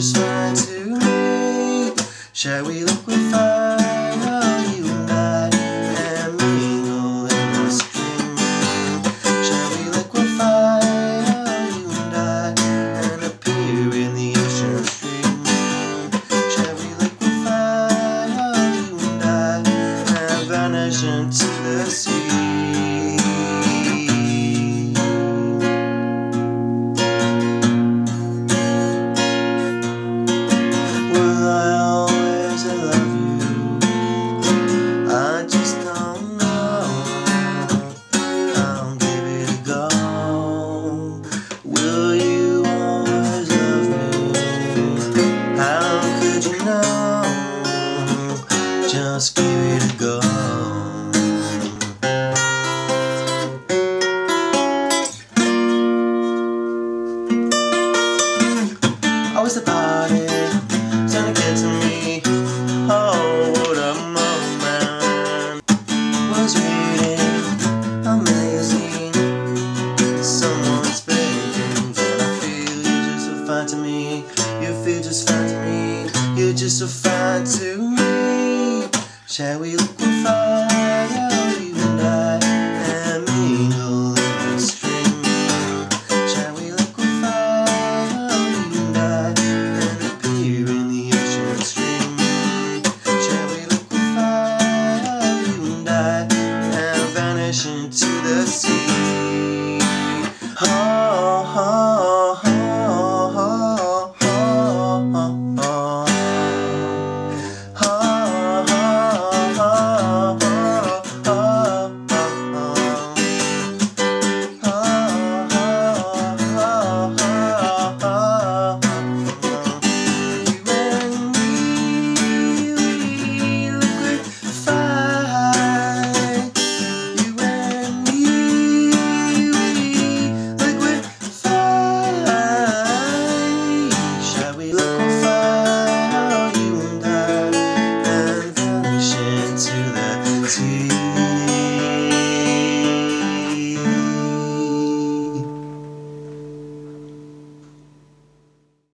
just fine to me. Shall we liquefy, oh, you and I, and mingle in the stream? Shall we liquefy, oh, you and I, and appear in the ocean stream? Shall we liquefy, oh, you and I, and vanish into the sea? Will I always love you? I just don't know. I'll give it a go. Will you always love me? How could you know? Just give it a go. I was the party, trying to get to me. Oh, what a moment. Was reading a magazine. Someone's speaking, and I feel you're just so fine to me. You feel just fine to me. You're just so fine to me. Shall we liquefy?